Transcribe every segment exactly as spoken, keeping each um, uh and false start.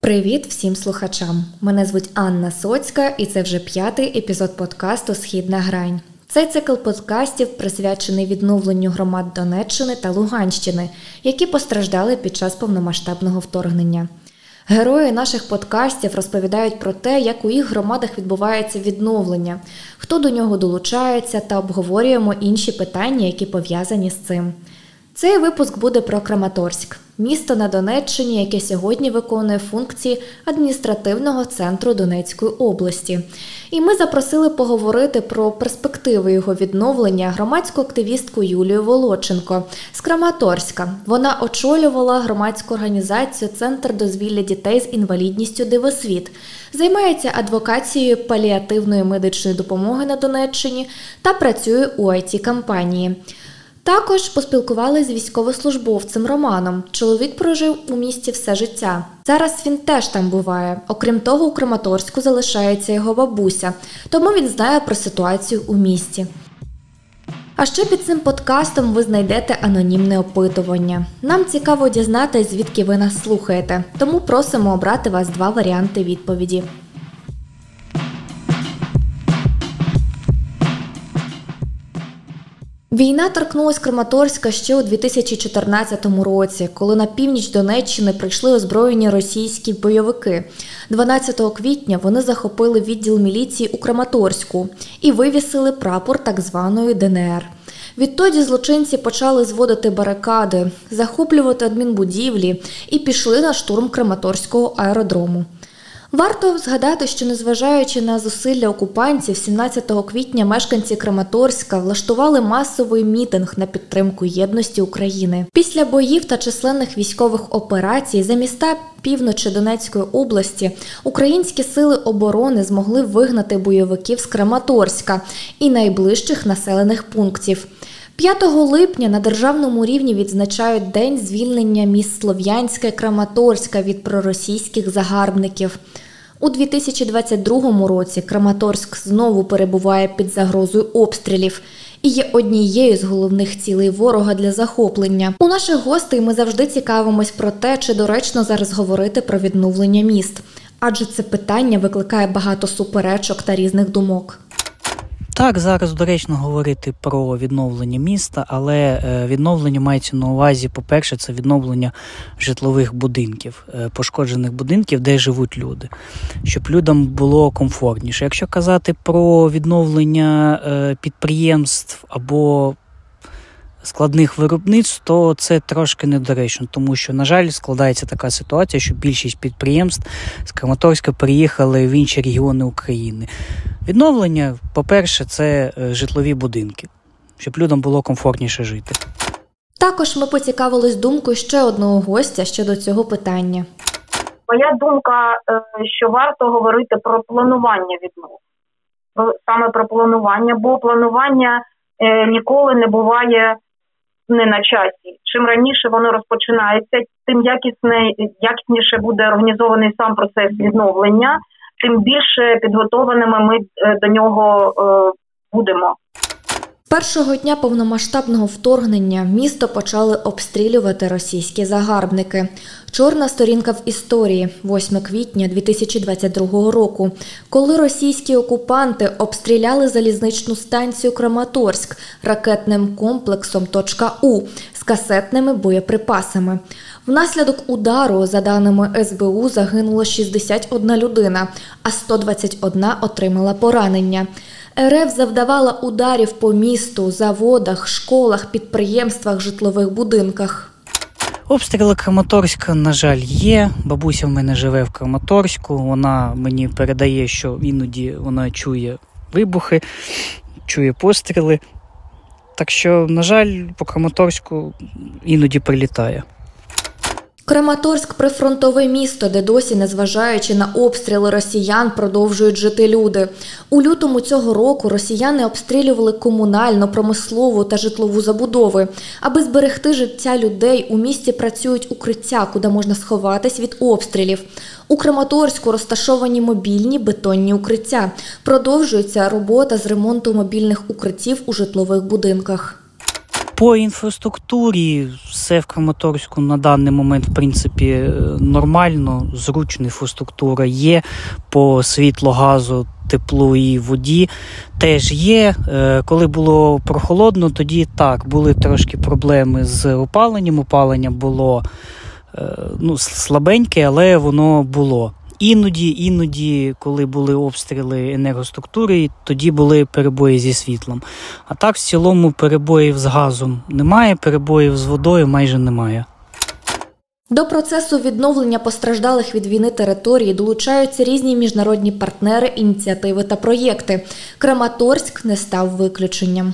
Привіт всім слухачам! Мене звуть Анна Соцька і це вже п'ятий епізод подкасту «Східна грань». Цей цикл подкастів присвячений відновленню громад Донеччини та Луганщини, які постраждали під час повномасштабного вторгнення. Герої наших подкастів розповідають про те, як у їх громадах відбувається відновлення, хто до нього долучається та обговорюємо інші питання, які пов'язані з цим. Цей випуск буде про Краматорськ – місто на Донеччині, яке сьогодні виконує функції адміністративного центру Донецької області. І ми запросили поговорити про перспективи його відновлення громадську активістку Юлію Володченко з Краматорська. Вона очолювала громадську організацію «Центр дозвілля дітей з інвалідністю «Дивосвіт», займається адвокацією паліативної медичної допомоги на Донеччині та працює у ай ті-компанії. Також поспілкувалися з військовослужбовцем Романом. Чоловік прожив у місті все життя. Зараз він теж там буває. Окрім того, у Краматорську залишається його бабуся, тому він знає про ситуацію у місті. А ще під цим подкастом ви знайдете анонімне опитування. Нам цікаво дізнатись, звідки ви нас слухаєте, тому просимо обрати вас два варіанти відповіді. Війна торкнулась Краматорська ще у дві тисячі чотирнадцятому році, коли на північ Донеччини прийшли озброєні російські бойовики. дванадцятого квітня вони захопили відділ міліції у Краматорську і вивісили прапор так званої де ен ер. Відтоді злочинці почали зводити барикади, захоплювати адмінбудівлі і пішли на штурм Краматорського аеродрому. Варто згадати, що незважаючи на зусилля окупантів, сімнадцятого квітня мешканці Краматорська влаштували масовий мітинг на підтримку єдності України. Після боїв та численних військових операцій за міста півночі Донецької області українські сили оборони змогли вигнати бойовиків з Краматорська і найближчих населених пунктів. п'ятого липня на державному рівні відзначають День звільнення міст Слов'янська і Краматорська від проросійських загарбників. У дві тисячі двадцять другому році Краматорськ знову перебуває під загрозою обстрілів і є однією з головних цілей ворога для захоплення. У наших гостей ми завжди цікавимось про те, чи доречно зараз говорити про відновлення міст, адже це питання викликає багато суперечок та різних думок. Так, зараз доречно говорити про відновлення міста, але відновлення мається на увазі, по-перше, це відновлення житлових будинків, пошкоджених будинків, де живуть люди, щоб людям було комфортніше. Якщо казати про відновлення підприємств або складних виробництв, то це трошки недоречно, тому що, на жаль, складається така ситуація, що більшість підприємств з Краматорська переїхали в інші регіони України. Відновлення, по-перше, це житлові будинки, щоб людям було комфортніше жити. Також ми поцікавились думкою ще одного гостя щодо цього питання. Моя думка, що варто говорити про планування відновлення. Саме про планування, бо планування ніколи не буває не на часі. Чим раніше воно розпочинається, тим якісне, якісніше буде організований сам процес відновлення, тим більше підготованими ми до нього е, будемо. Першого дня повномасштабного вторгнення місто почали обстрілювати російські загарбники. Чорна сторінка в історії – восьмого квітня дві тисячі двадцять другого року, коли російські окупанти обстріляли залізничну станцію Краматорськ ракетним комплексом «У» з касетними боєприпасами. Внаслідок удару, за даними ес бе у, загинуло шістдесят одна людина, а сто двадцять одна отримала поранення. ер еф завдавала ударів по місту, заводах, школах, підприємствах, житлових будинках. Обстріли Краматорська, на жаль, є. Бабуся в мене живе в Краматорську. Вона мені передає, що іноді вона чує вибухи, чує постріли. Так що, на жаль, по Краматорську іноді прилітає. Краматорськ – прифронтове місто, де досі, незважаючи на обстріли росіян, продовжують жити люди. У лютому цього року росіяни обстрілювали комунальну, промислову та житлову забудови. Аби зберегти життя людей, у місті працюють укриття, куди можна сховатись від обстрілів. У Краматорську розташовані мобільні бетонні укриття. Продовжується робота з ремонту мобільних укриттів у житлових будинках. По інфраструктурі все в Краматорську на даний момент, в принципі, нормально, зручна інфраструктура є, по світлу, газу, теплу і воді теж є. Коли було прохолодно, тоді так, були трошки проблеми з опаленням, опалення було ну, слабеньке, але воно було. Іноді, іноді, коли були обстріли енергоструктури, тоді були перебої зі світлом. А так, в цілому, перебоїв з газом немає, перебоїв з водою майже немає. До процесу відновлення постраждалих від війни територій долучаються різні міжнародні партнери, ініціативи та проєкти. Краматорськ не став виключенням.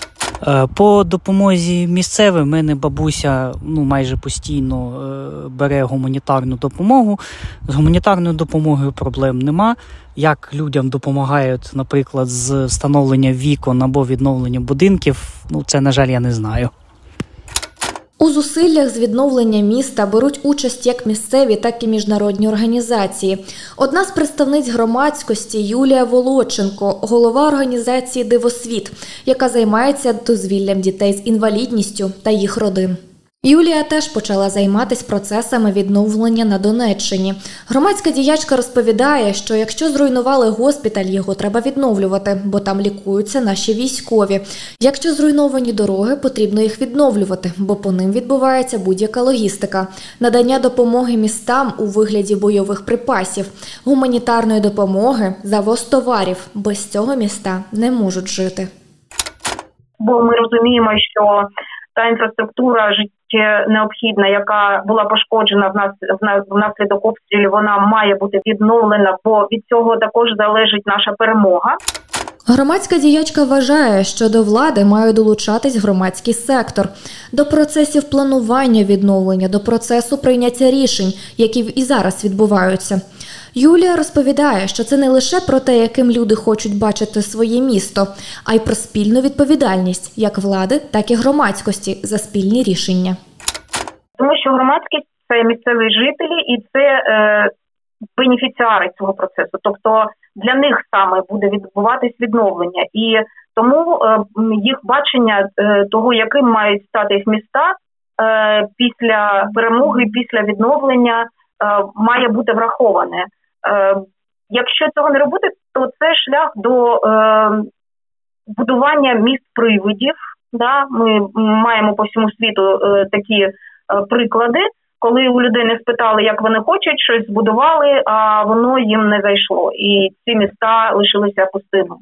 По допомозі місцевим, мене бабуся ну, майже постійно бере гуманітарну допомогу. З гуманітарною допомогою проблем нема. Як людям допомагають, наприклад, з встановлення вікон або відновлення будинків, ну це, на жаль, я не знаю. У зусиллях з відновлення міста беруть участь як місцеві, так і міжнародні організації. Одна з представниць громадськості – Юлія Володченко, голова організації «Дивосвіт», яка займається дозвіллям дітей з інвалідністю та їх родин. Юлія теж почала займатися процесами відновлення на Донеччині. Громадська діячка розповідає, що якщо зруйнували госпіталь, його треба відновлювати, бо там лікуються наші військові. Якщо зруйновані дороги, потрібно їх відновлювати, бо по ним відбувається будь-яка логістика. Надання допомоги містам у вигляді бойових припасів, гуманітарної допомоги, завоз товарів. Без цього міста не можуть жити. Бо ми розуміємо, що та інфраструктура необхідна, яка була пошкоджена в нас внаслідок обстрілів, вона має бути відновлена, бо від цього також залежить наша перемога. Громадська діячка вважає, що до влади має долучатись громадський сектор. До процесів планування відновлення, до процесу прийняття рішень, які і зараз відбуваються. Юлія розповідає, що це не лише про те, яким люди хочуть бачити своє місто, а й про спільну відповідальність як влади, так і громадськості за спільні рішення. Тому що громадськість – це місцеві жителі і це е, бенефіціари цього процесу. Тобто для них саме буде відбуватись відновлення. І тому е, їх бачення е, того, яким мають стати їх міста е, після перемоги, після відновлення, е, має бути враховане. Е, якщо цього не робити, то це шлях до е, будування міст-привидів. Да? Ми маємо по всьому світу е, такі е, приклади, коли у людей не спитали, як вони хочуть, щось збудували, а воно їм не зайшло. І ці міста лишилися пустими.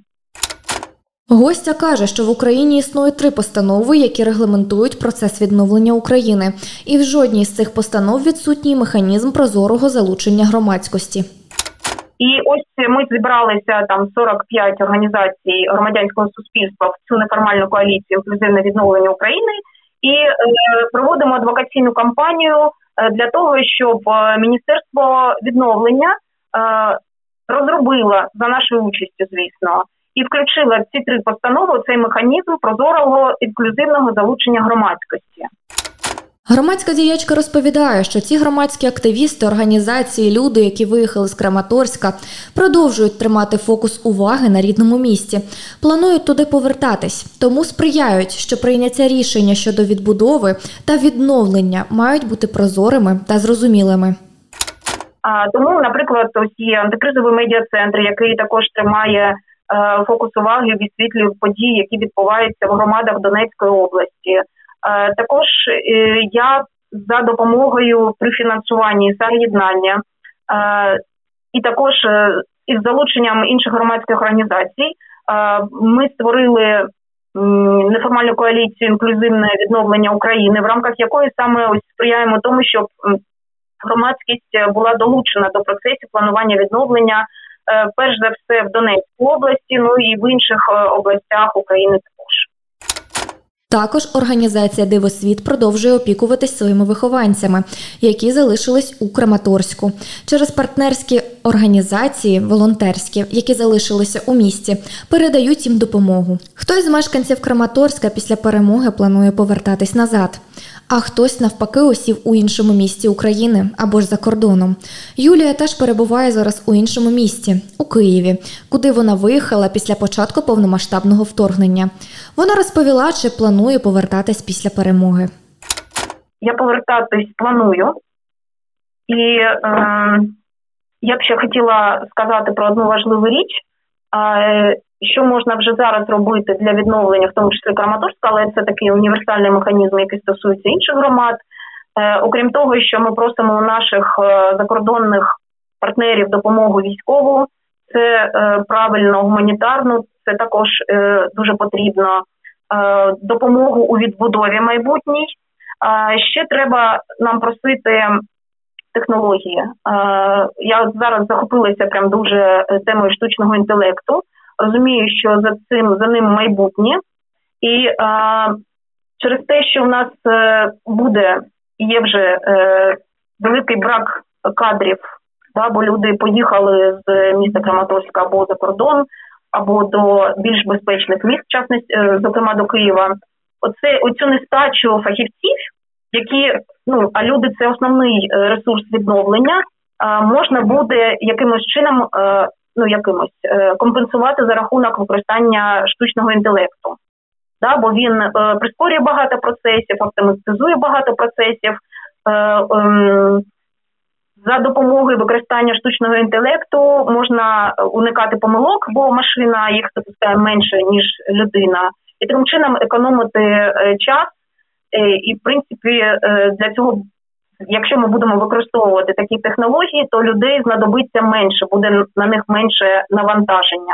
Гостя каже, що в Україні існують три постанови, які регламентують процес відновлення України. І в жодній з цих постанов відсутній механізм прозорого залучення громадськості. І ось ми зібралися там сорок п'ять організацій громадянського суспільства в цю неформальну коаліцію «Інклюзивне відновлення України» і е, проводимо адвокаційну кампанію для того, щоб Міністерство відновлення е, розробило, за нашою участю, звісно, і включило в ці три постанови цей механізм прозорого інклюзивного залучення громадськості. Громадська діячка розповідає, що ці громадські активісти, організації, люди, які виїхали з Краматорська, продовжують тримати фокус уваги на рідному місті. Планують туди повертатись, тому сприяють, що прийняття рішення щодо відбудови та відновлення мають бути прозорими та зрозумілими. А, тому, наприклад, ось є антикризовий медіа-центр, який також тримає е, фокус уваги, висвітлює події, які відбуваються в громадах Донецької області. Також я за допомогою при фінансуванні самоєднання і також із залученням інших громадських організацій ми створили неформальну коаліцію «Інклюзивне відновлення України», в рамках якої саме ось сприяємо тому, щоб громадськість була долучена до процесів планування відновлення, перш за все в Донецькій області, ну і в інших областях України також. Також організація «Дивосвіт» продовжує опікуватись своїми вихованцями, які залишились у Краматорську. Через партнерські організації, волонтерські, які залишилися у місті, передають їм допомогу. Хтось з мешканців Краматорська після перемоги планує повертатись назад. а хтось навпаки осів у іншому місті України або ж за кордоном. Юлія теж перебуває зараз у іншому місті – у Києві, куди вона виїхала після початку повномасштабного вторгнення. Вона розповіла, чи планує повертатись після перемоги. Я повертатись планую. І е, я б ще хотіла сказати про одну важливу річ, е, що можна вже зараз робити для відновлення, в тому числі Краматорська, але це такий універсальний механізм, який стосується інших громад. Е, окрім того, що ми просимо у наших е, закордонних партнерів допомогу військову, це е, правильно гуманітарну, це також е, дуже потрібно, е, допомогу у відбудові майбутній. Е, ще треба нам просити технології. Е, я от зараз захопилася прям дуже темою штучного інтелекту. Розумію, що за цим за ним майбутнє. І е, через те, що в нас е, буде, є вже е, великий брак кадрів, да, бо люди поїхали з міста Краматорська або за кордон, або до більш безпечних міст, в частності, е, зокрема до Києва. Оце, оцю нестачу фахівців, які, ну, а люди – це основний ресурс відновлення, е, можна буде якимось чином е, ну, якимось, е, компенсувати за рахунок використання штучного інтелекту. Да, бо він е, прискорює багато процесів, автоматизує багато процесів. Е, е, за допомогою використання штучного інтелекту можна уникати помилок, бо машина їх допускає менше, ніж людина. І таким чином економити е, час. Е, і, в принципі, е, для цього, якщо ми будемо використовувати такі технології, то людей знадобиться менше, буде на них менше навантаження.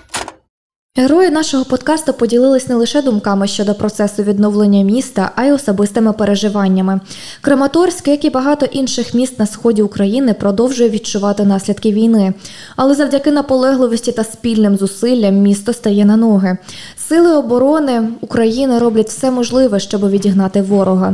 Герої нашого подкасту поділились не лише думками щодо процесу відновлення міста, а й особистими переживаннями. Краматорськ, як і багато інших міст на сході України, продовжує відчувати наслідки війни. Але завдяки наполегливості та спільним зусиллям місто стає на ноги. Сили оборони України роблять все можливе, щоб відігнати ворога.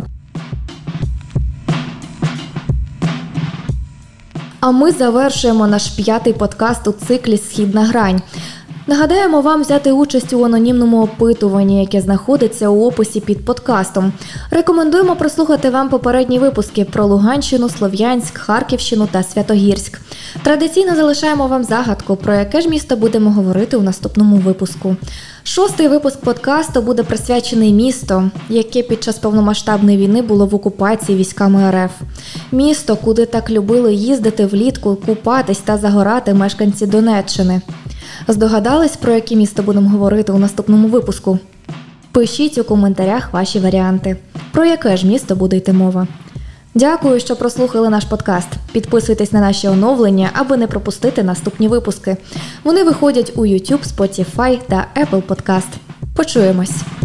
А ми завершуємо наш п'ятий подкаст у циклі «Східна грань». Нагадаємо вам взяти участь у анонімному опитуванні, яке знаходиться у описі під подкастом. Рекомендуємо прослухати вам попередні випуски про Луганщину, Слов'янськ, Харківщину та Святогірськ. Традиційно залишаємо вам загадку, про яке ж місто будемо говорити у наступному випуску. Шостий випуск подкасту буде присвячений місту, яке під час повномасштабної війни було в окупації військами РФ. Місто, куди так любили їздити влітку, купатись та загорати мешканці Донеччини. Здогадались, про яке місто будемо говорити у наступному випуску? Пишіть у коментарях ваші варіанти. Про яке ж місто буде йти мова? Дякую, що прослухали наш подкаст. Підписуйтесь на наші оновлення, аби не пропустити наступні випуски. Вони виходять у YouTube, Spotify та Apple Podcast. Почуємось!